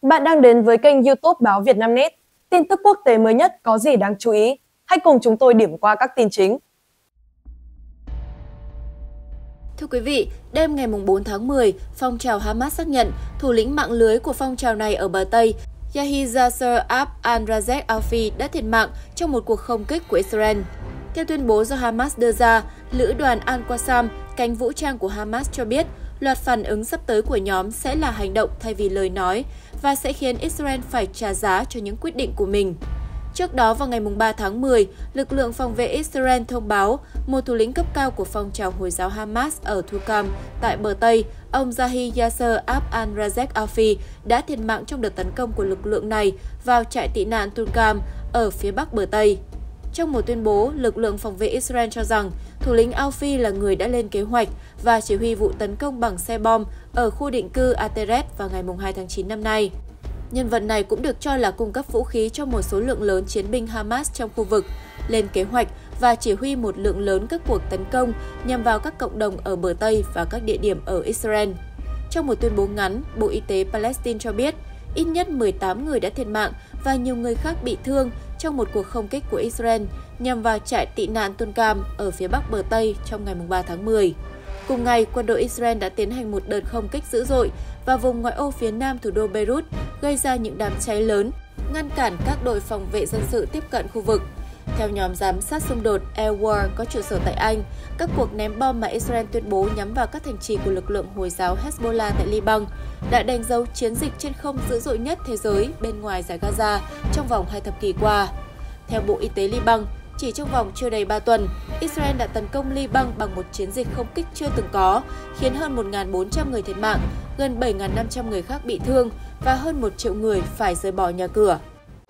Bạn đang đến với kênh YouTube Báo Vietnamnet. Tin tức quốc tế mới nhất có gì đáng chú ý? Hãy cùng chúng tôi điểm qua các tin chính. Thưa quý vị, đêm ngày 4 tháng 10, phong trào Hamas xác nhận thủ lĩnh mạng lưới của phong trào này ở bờ Tây, Yahya Abd al-Razak Alfi đã thiệt mạng trong một cuộc không kích của Israel. Theo tuyên bố do Hamas đưa ra, lữ đoàn Al-Qassam, cánh vũ trang của Hamas cho biết loạt phản ứng sắp tới của nhóm sẽ là hành động thay vì lời nói và sẽ khiến Israel phải trả giá cho những quyết định của mình. Trước đó, vào ngày 3 tháng 10, lực lượng phòng vệ Israel thông báo một thủ lĩnh cấp cao của phong trào Hồi giáo Hamas ở Tulkarm tại bờ Tây, ông Yahya Abd al-Razak Alfi đã thiệt mạng trong đợt tấn công của lực lượng này vào trại tị nạn Tulkarm ở phía bắc bờ Tây. Trong một tuyên bố, lực lượng phòng vệ Israel cho rằng thủ lĩnh Alfi là người đã lên kế hoạch và chỉ huy vụ tấn công bằng xe bom ở khu định cư Ateret vào ngày 2 tháng 9 năm nay. Nhân vật này cũng được cho là cung cấp vũ khí cho một số lượng lớn chiến binh Hamas trong khu vực, lên kế hoạch và chỉ huy một lượng lớn các cuộc tấn công nhằm vào các cộng đồng ở bờ Tây và các địa điểm ở Israel. Trong một tuyên bố ngắn, Bộ Y tế Palestine cho biết ít nhất 18 người đã thiệt mạng và nhiều người khác bị thương trong một cuộc không kích của Israel nhằm vào trại tị nạn Tulkarm ở phía bắc bờ Tây trong ngày 3 tháng 10. Cùng ngày, quân đội Israel đã tiến hành một đợt không kích dữ dội vào vùng ngoại ô phía nam thủ đô Beirut, gây ra những đám cháy lớn, ngăn cản các đội phòng vệ dân sự tiếp cận khu vực. Theo nhóm giám sát xung đột Air War có trụ sở tại Anh, các cuộc ném bom mà Israel tuyên bố nhắm vào các thành trì của lực lượng Hồi giáo Hezbollah tại Liban đã đánh dấu chiến dịch trên không dữ dội nhất thế giới bên ngoài giải Gaza trong vòng 2 thập kỷ qua. Theo Bộ Y tế Liban, chỉ trong vòng chưa đầy 3 tuần, Israel đã tấn công Liban bằng một chiến dịch không kích chưa từng có, khiến hơn 1.400 người thiệt mạng, gần 7.500 người khác bị thương và hơn 1 triệu người phải rời bỏ nhà cửa.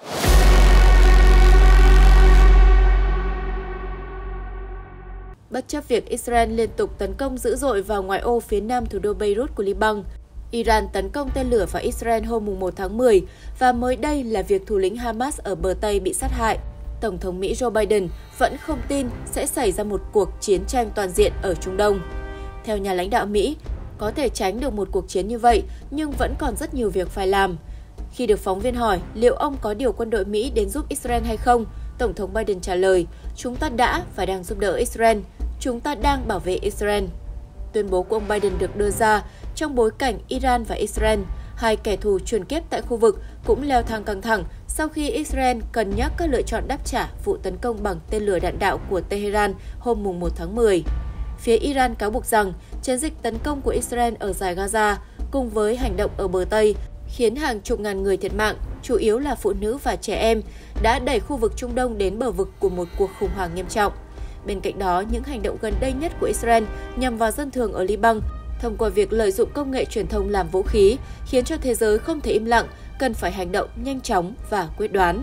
Bất chấp việc Israel liên tục tấn công dữ dội vào ngoại ô phía nam thủ đô Beirut của Liban, Iran tấn công tên lửa vào Israel hôm 1 tháng 10 và mới đây là việc thủ lĩnh Hamas ở bờ Tây bị sát hại. Tổng thống Mỹ Joe Biden vẫn không tin sẽ xảy ra một cuộc chiến tranh toàn diện ở Trung Đông. Theo nhà lãnh đạo Mỹ, có thể tránh được một cuộc chiến như vậy nhưng vẫn còn rất nhiều việc phải làm. Khi được phóng viên hỏi liệu ông có điều quân đội Mỹ đến giúp Israel hay không, Tổng thống Biden trả lời, chúng ta đã và đang giúp đỡ Israel, chúng ta đang bảo vệ Israel. Tuyên bố của ông Biden được đưa ra trong bối cảnh Iran và Israel, hai kẻ thù truyền kiếp tại khu vực, cũng leo thang căng thẳng sau khi Israel cân nhắc các lựa chọn đáp trả vụ tấn công bằng tên lửa đạn đạo của Tehran hôm 1 tháng 10. Phía Iran cáo buộc rằng chiến dịch tấn công của Israel ở dải Gaza cùng với hành động ở bờ Tây khiến hàng chục ngàn người thiệt mạng, chủ yếu là phụ nữ và trẻ em, đã đẩy khu vực Trung Đông đến bờ vực của một cuộc khủng hoảng nghiêm trọng. Bên cạnh đó, những hành động gần đây nhất của Israel nhằm vào dân thường ở Liban thông qua việc lợi dụng công nghệ truyền thông làm vũ khí, khiến cho thế giới không thể im lặng, cần phải hành động nhanh chóng và quyết đoán.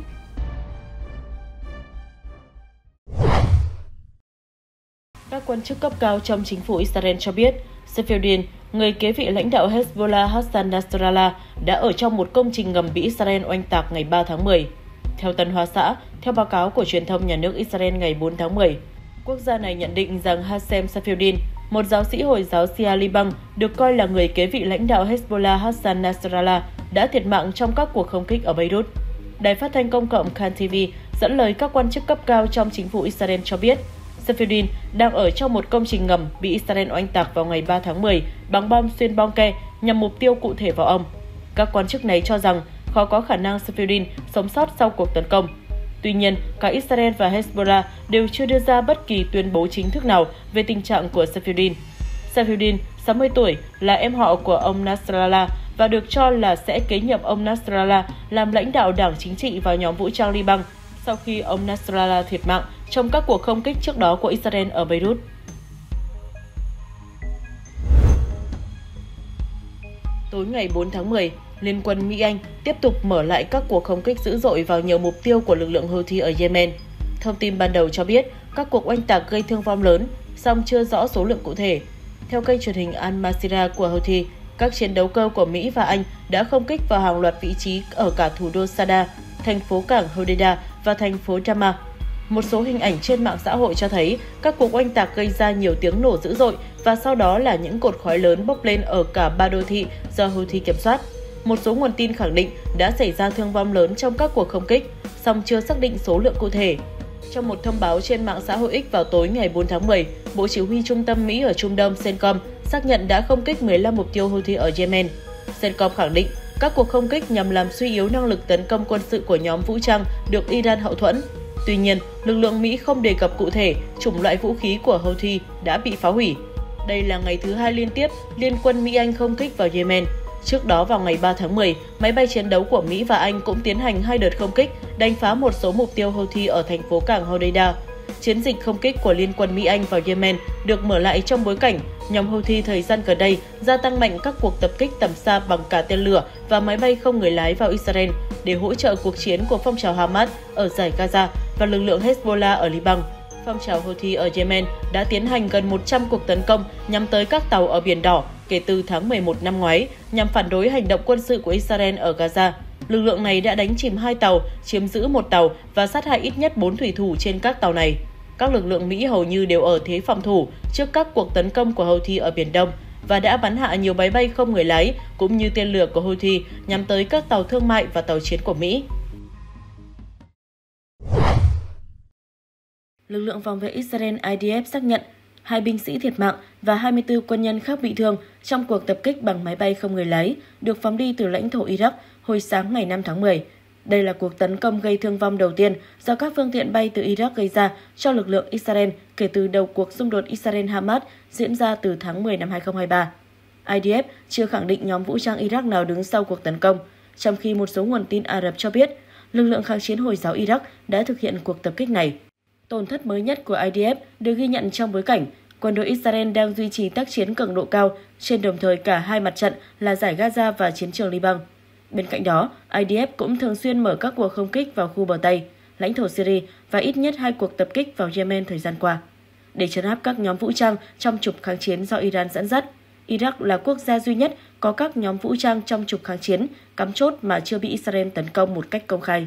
Các quan chức cấp cao trong chính phủ Israel cho biết, Safieddine, người kế vị lãnh đạo Hezbollah Hassan Nasrallah, đã ở trong một công trình ngầm bị Israel oanh tạc ngày 3 tháng 10. Theo Tân Hoa Xã, theo báo cáo của truyền thông nhà nước Israel ngày 4 tháng 10, quốc gia này nhận định rằng Hassem Safieddine, một giáo sĩ Hồi giáo Shia Liban, được coi là người kế vị lãnh đạo Hezbollah Hassan Nasrallah, đã thiệt mạng trong các cuộc không kích ở Beirut. Đài phát thanh công cộng Kan TV dẫn lời các quan chức cấp cao trong chính phủ Israel cho biết, Safieddine đang ở trong một công trình ngầm bị Israel oanh tạc vào ngày 3 tháng 10 bằng bom xuyên bong ke nhằm mục tiêu cụ thể vào ông. Các quan chức này cho rằng khó có khả năng Safieddine sống sót sau cuộc tấn công. Tuy nhiên, cả Israel và Hezbollah đều chưa đưa ra bất kỳ tuyên bố chính thức nào về tình trạng của Safieddine. Safieddine, 60 tuổi, là em họ của ông Nasrallah và được cho là sẽ kế nhiệm ông Nasrallah làm lãnh đạo đảng chính trị và nhóm vũ trang Liban sau khi ông Nasrallah thiệt mạng trong các cuộc không kích trước đó của Israel ở Beirut. Tối ngày 4 tháng 10, Liên quân Mỹ-Anh tiếp tục mở lại các cuộc không kích dữ dội vào nhiều mục tiêu của lực lượng Houthi ở Yemen. Thông tin ban đầu cho biết các cuộc oanh tạc gây thương vong lớn, song chưa rõ số lượng cụ thể. Theo kênh truyền hình Al Masirah của Houthi, các chiến đấu cơ của Mỹ và Anh đã không kích vào hàng loạt vị trí ở cả thủ đô Sada, thành phố cảng Hodeida và thành phố Dammam. Một số hình ảnh trên mạng xã hội cho thấy các cuộc oanh tạc gây ra nhiều tiếng nổ dữ dội và sau đó là những cột khói lớn bốc lên ở cả ba đô thị do Houthi kiểm soát. Một số nguồn tin khẳng định đã xảy ra thương vong lớn trong các cuộc không kích, song chưa xác định số lượng cụ thể. Trong một thông báo trên mạng xã hội X vào tối ngày 4 tháng 10, Bộ Chỉ huy Trung tâm Mỹ ở Trung Đông CENTCOM xác nhận đã không kích 15 mục tiêu Houthi ở Yemen. CENTCOM khẳng định các cuộc không kích nhằm làm suy yếu năng lực tấn công quân sự của nhóm vũ trang được Iran hậu thuẫn. Tuy nhiên, lực lượng Mỹ không đề cập cụ thể chủng loại vũ khí của Houthi đã bị phá hủy. Đây là ngày thứ 2 liên tiếp Liên quân Mỹ-Anh không kích vào Yemen. Trước đó vào ngày 3 tháng 10, máy bay chiến đấu của Mỹ và Anh cũng tiến hành 2 đợt không kích, đánh phá một số mục tiêu Houthi ở thành phố cảng Hodeida. Chiến dịch không kích của Liên quân Mỹ-Anh vào Yemen được mở lại trong bối cảnh nhóm Houthi thời gian gần đây gia tăng mạnh các cuộc tập kích tầm xa bằng cả tên lửa và máy bay không người lái vào Israel để hỗ trợ cuộc chiến của phong trào Hamas ở Dải Gaza và lực lượng Hezbollah ở Liban. Phong trào Houthi ở Yemen đã tiến hành gần 100 cuộc tấn công nhắm tới các tàu ở Biển Đỏ kể từ tháng 11 năm ngoái nhằm phản đối hành động quân sự của Israel ở Gaza. Lực lượng này đã đánh chìm 2 tàu, chiếm giữ 1 tàu và sát hại ít nhất 4 thủy thủ trên các tàu này. Các lực lượng Mỹ hầu như đều ở thế phòng thủ trước các cuộc tấn công của Houthi ở Biển Đông và đã bắn hạ nhiều máy bay không người lái cũng như tên lửa của Houthi nhắm tới các tàu thương mại và tàu chiến của Mỹ. Lực lượng phòng vệ Israel IDF xác nhận 2 binh sĩ thiệt mạng và 24 quân nhân khác bị thương trong cuộc tập kích bằng máy bay không người lái được phóng đi từ lãnh thổ Iraq hồi sáng ngày 5 tháng 10. Đây là cuộc tấn công gây thương vong đầu tiên do các phương tiện bay từ Iraq gây ra cho lực lượng Israel kể từ đầu cuộc xung đột Israel-Hamas diễn ra từ tháng 10 năm 2023. IDF chưa khẳng định nhóm vũ trang Iraq nào đứng sau cuộc tấn công, trong khi một số nguồn tin Ả Rập cho biết lực lượng kháng chiến Hồi giáo Iraq đã thực hiện cuộc tập kích này. Tổn thất mới nhất của IDF được ghi nhận trong bối cảnh quân đội Israel đang duy trì tác chiến cường độ cao trên đồng thời cả hai mặt trận là Dải Gaza và chiến trường Liban. Bên cạnh đó, IDF cũng thường xuyên mở các cuộc không kích vào khu bờ Tây, lãnh thổ Syria và ít nhất 2 cuộc tập kích vào Yemen thời gian qua. Để trấn áp các nhóm vũ trang trong trục kháng chiến do Iran dẫn dắt, Iraq là quốc gia duy nhất có các nhóm vũ trang trong trục kháng chiến cắm chốt mà chưa bị Israel tấn công một cách công khai.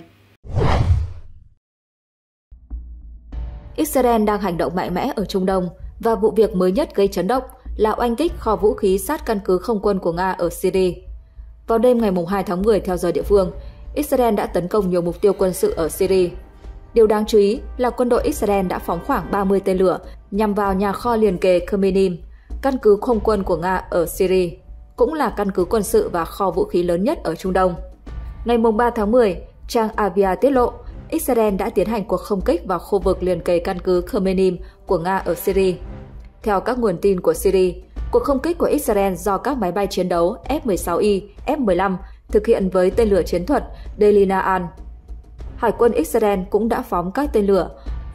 Israel đang hành động mạnh mẽ ở Trung Đông và vụ việc mới nhất gây chấn động là oanh kích kho vũ khí sát căn cứ không quân của Nga ở Syria. Vào đêm ngày 2 tháng 10 theo giờ địa phương, Israel đã tấn công nhiều mục tiêu quân sự ở Syria. Điều đáng chú ý là quân đội Israel đã phóng khoảng 30 tên lửa nhằm vào nhà kho liền kề Khmeimim, căn cứ không quân của Nga ở Syria, cũng là căn cứ quân sự và kho vũ khí lớn nhất ở Trung Đông. Ngày 3 tháng 10, trang Avia tiết lộ Israel đã tiến hành cuộc không kích vào khu vực liền kề căn cứ Khmeimim của Nga ở Syria. Theo các nguồn tin của Syria, cuộc không kích của Israel do các máy bay chiến đấu F-16I, F-15 thực hiện với tên lửa chiến thuật Delina'an. Hải quân Israel cũng đã phóng các tên lửa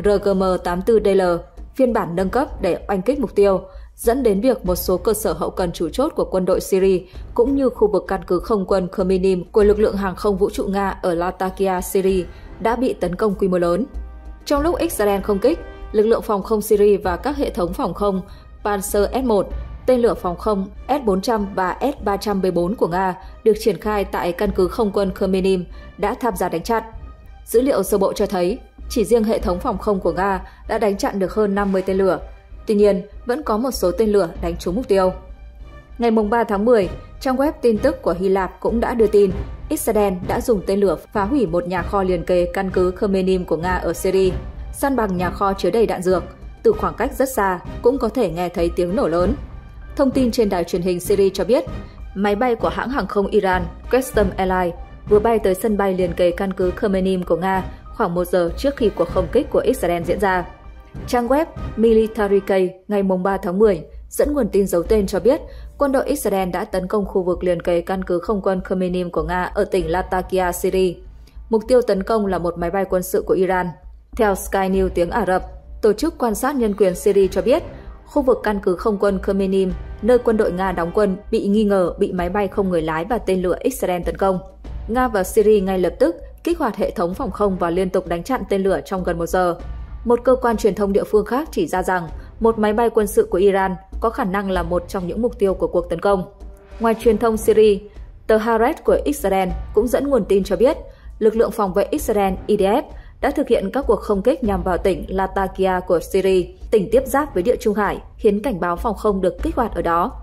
RGM-84DL, phiên bản nâng cấp để oanh kích mục tiêu, dẫn đến việc một số cơ sở hậu cần chủ chốt của quân đội Syria cũng như khu vực căn cứ không quân Khmeimim của lực lượng hàng không vũ trụ Nga ở Latakia, Syria đã bị tấn công quy mô lớn. Trong lúc Israel không kích, lực lượng phòng không Syria và các hệ thống phòng không Pantsir S-1, tên lửa phòng không S-400 và S-314 của Nga được triển khai tại căn cứ không quân Khmeimim đã tham gia đánh chặn. Dữ liệu sơ bộ cho thấy, chỉ riêng hệ thống phòng không của Nga đã đánh chặn được hơn 50 tên lửa. Tuy nhiên, vẫn có một số tên lửa đánh trúng mục tiêu. Ngày 3 tháng 10, trang web tin tức của Hy Lạp cũng đã đưa tin Israel đã dùng tên lửa phá hủy một nhà kho liền kề căn cứ Khmeimim của Nga ở Syria, săn bằng nhà kho chứa đầy đạn dược. Từ khoảng cách rất xa cũng có thể nghe thấy tiếng nổ lớn. Thông tin trên đài truyền hình Syria cho biết, máy bay của hãng hàng không Iran Qestam Airlines vừa bay tới sân bay liền kề căn cứ Khmeimim của Nga khoảng 1 giờ trước khi cuộc không kích của Israel diễn ra. Trang web Military Case ngày 3 tháng 10 dẫn nguồn tin giấu tên cho biết quân đội Israel đã tấn công khu vực liền kề căn cứ không quân Khmeimim của Nga ở tỉnh Latakia, Syria. Mục tiêu tấn công là một máy bay quân sự của Iran. Theo Sky News tiếng Ả Rập, Tổ chức Quan sát Nhân quyền Syria cho biết, khu vực căn cứ không quân Khmeimim, nơi quân đội Nga đóng quân, bị nghi ngờ bị máy bay không người lái và tên lửa Israel tấn công. Nga và Syria ngay lập tức kích hoạt hệ thống phòng không và liên tục đánh chặn tên lửa trong gần 1 giờ. Một cơ quan truyền thông địa phương khác chỉ ra rằng một máy bay quân sự của Iran có khả năng là một trong những mục tiêu của cuộc tấn công. Ngoài truyền thông Syria, tờ Haaretz của Israel cũng dẫn nguồn tin cho biết lực lượng phòng vệ Israel IDF đã thực hiện các cuộc không kích nhằm vào tỉnh Latakia của Syria, tỉnh tiếp giáp với Địa Trung Hải, khiến cảnh báo phòng không được kích hoạt ở đó.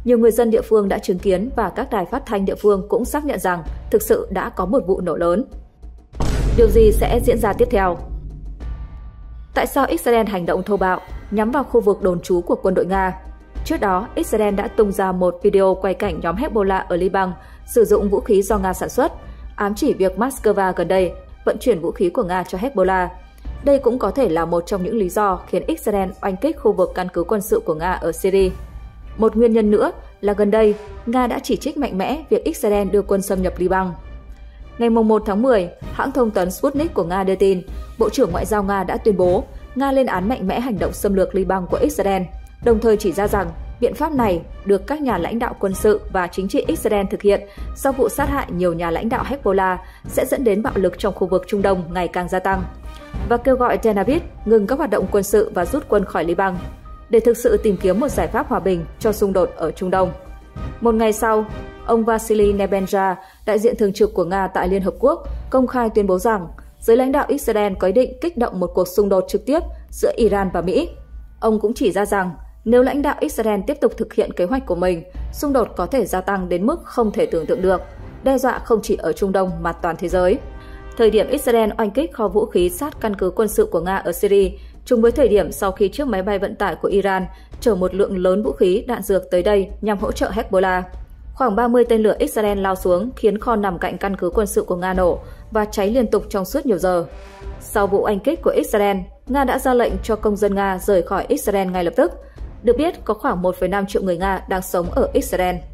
Nhiều người dân địa phương đã chứng kiến và các đài phát thanh địa phương cũng xác nhận rằng thực sự đã có một vụ nổ lớn. Điều gì sẽ diễn ra tiếp theo? Tại sao Israel hành động thô bạo nhắm vào khu vực đồn trú của quân đội Nga? Trước đó, Israel đã tung ra một video quay cảnh nhóm Hezbollah ở Liban sử dụng vũ khí do Nga sản xuất, ám chỉ việc Moscow gần đây vận chuyển vũ khí của Nga cho Hezbollah. Đây cũng có thể là một trong những lý do khiến Israel oanh kích khu vực căn cứ quân sự của Nga ở Syria. Một nguyên nhân nữa là gần đây, Nga đã chỉ trích mạnh mẽ việc Israel đưa quân xâm nhập Liban. Ngày 1 tháng 10, hãng thông tấn Sputnik của Nga đưa tin, Bộ trưởng Ngoại giao Nga đã tuyên bố Nga lên án mạnh mẽ hành động xâm lược Liban của Israel, đồng thời chỉ ra rằng biện pháp này được các nhà lãnh đạo quân sự và chính trị Israel thực hiện sau vụ sát hại nhiều nhà lãnh đạo Hezbollah sẽ dẫn đến bạo lực trong khu vực Trung Đông ngày càng gia tăng, và kêu gọi Tel Aviv ngừng các hoạt động quân sự và rút quân khỏi Liban để thực sự tìm kiếm một giải pháp hòa bình cho xung đột ở Trung Đông. Một ngày sau, ông Vasily Nebenja, đại diện thường trực của Nga tại Liên Hợp Quốc, công khai tuyên bố rằng giới lãnh đạo Israel có ý định kích động một cuộc xung đột trực tiếp giữa Iran và Mỹ. Ông cũng chỉ ra rằng nếu lãnh đạo Israel tiếp tục thực hiện kế hoạch của mình, xung đột có thể gia tăng đến mức không thể tưởng tượng được, đe dọa không chỉ ở Trung Đông mà toàn thế giới. Thời điểm Israel oanh kích kho vũ khí sát căn cứ quân sự của Nga ở Syria, trùng với thời điểm sau khi chiếc máy bay vận tải của Iran chở một lượng lớn vũ khí đạn dược tới đây nhằm hỗ trợ Hezbollah. Khoảng 30 tên lửa Israel lao xuống khiến kho nằm cạnh căn cứ quân sự của Nga nổ và cháy liên tục trong suốt nhiều giờ. Sau vụ oanh kích của Israel, Nga đã ra lệnh cho công dân Nga rời khỏi Israel ngay lập tức. Được biết, có khoảng 1,5 triệu người Nga đang sống ở Israel.